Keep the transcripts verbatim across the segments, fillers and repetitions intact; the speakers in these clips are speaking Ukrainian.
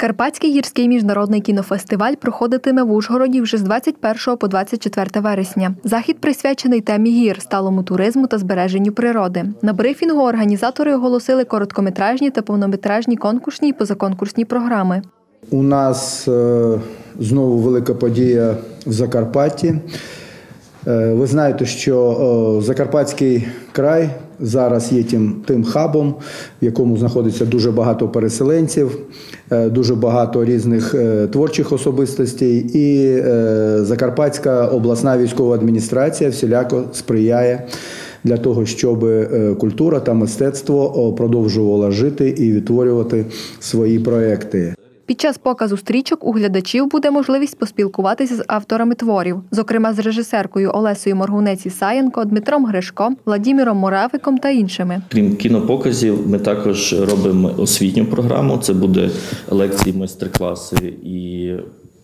Карпатський гірський міжнародний кінофестиваль проходитиме в Ужгороді вже з двадцять першого по двадцять четверте вересня. Захід присвячений темі гір, сталому туризму та збереженню природи. На брифінгу організатори оголосили короткометражні та повнометражні конкурсні і позаконкурсні програми. У нас е, знову велика подія в Закарпатті. Е, ви знаєте, що е, Закарпатський край зараз є тим, тим хабом, в якому знаходиться дуже багато переселенців, е, дуже багато різних е, творчих особистостей. І е, Закарпатська обласна військова адміністрація всіляко сприяє для того, щоб культура та мистецтво продовжувало жити і відтворювати свої проекти. Під час показу стрічок у глядачів буде можливість поспілкуватися з авторами творів, зокрема з режисеркою Олесею Моргунець-Ісаєнко, Дмитром Гришко, Владимиром Моравиком та іншими. Крім кінопоказів, ми також робимо освітню програму. Це буде лекції, майстер-класи і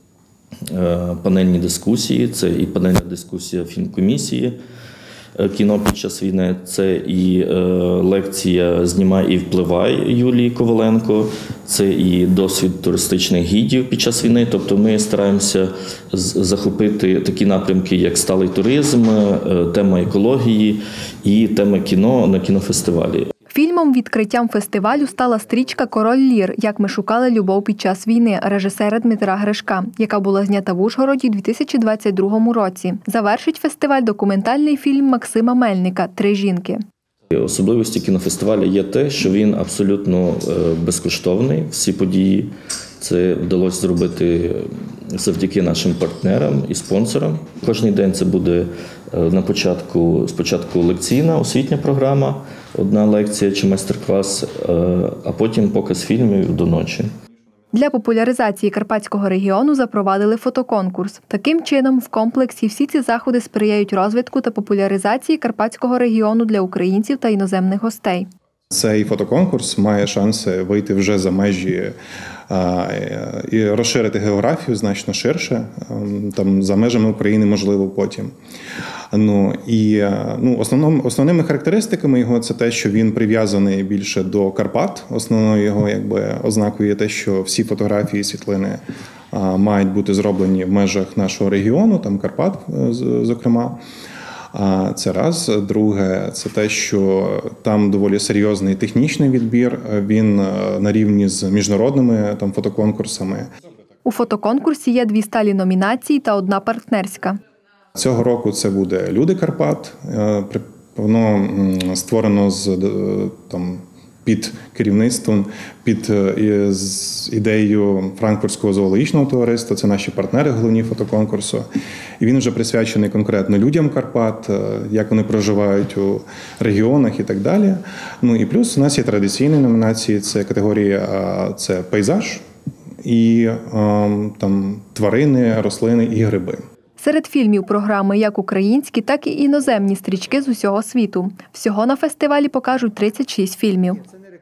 е, панельні дискусії. Це і панельна дискусія фільмкомісії «Кіно під час війни», це і е, лекція «Знімай і впливай» Юлії Коваленко, це і досвід туристичних гідів під час війни. Тобто ми стараємося захопити такі напрямки, як сталий туризм, е, тема екології і тема кіно на кінофестивалі. Фільмом відкриттям фестивалю стала стрічка «Король Лір. Як ми шукали любов під час війни» режисера Дмитра Гришка, яка була знята в Ужгороді у дві тисячі двадцять другому році. Завершить фестиваль документальний фільм Максима Мельника «Три жінки». Особливості кінофестивалю є те, що він абсолютно безкоштовний. Всі події це вдалося зробити завдяки нашим партнерам і спонсорам. Кожний день це буде на початку, спочатку лекційна освітня програма, одна лекція чи майстер-клас, а потім показ фільмів до ночі. Для популяризації Карпатського регіону запровадили фотоконкурс. Таким чином, в комплексі всі ці заходи сприяють розвитку та популяризації Карпатського регіону для українців та іноземних гостей. Цей фотоконкурс має шанси вийти вже за межі і розширити географію значно ширше, там за межами України, можливо, потім. Ну і ну, основним, основними характеристиками його це те, що він прив'язаний більше до Карпат. Основною його якби ознакою є те, що всі фотографії, світлини а, мають бути зроблені в межах нашого регіону, там Карпат, зокрема. А це раз. Друге, це те, що там доволі серйозний технічний відбір. Він на рівні з міжнародними там фотоконкурсами. У фотоконкурсі є дві сталі номінації та одна партнерська. Цього року це буде «Люди Карпат». Воно створено з там під керівництвом, під з ідеєю Франкфуртського зоологічного товариства. Це наші партнери головні фотоконкурсу. І він вже присвячений конкретно людям Карпат, як вони проживають у регіонах і так далі. Ну і плюс у нас є традиційні номінації, це категорія це пейзаж і там тварини, рослини і гриби. Серед фільмів програми як українські, так і іноземні стрічки з усього світу. Всього на фестивалі покажуть тридцять шість фільмів.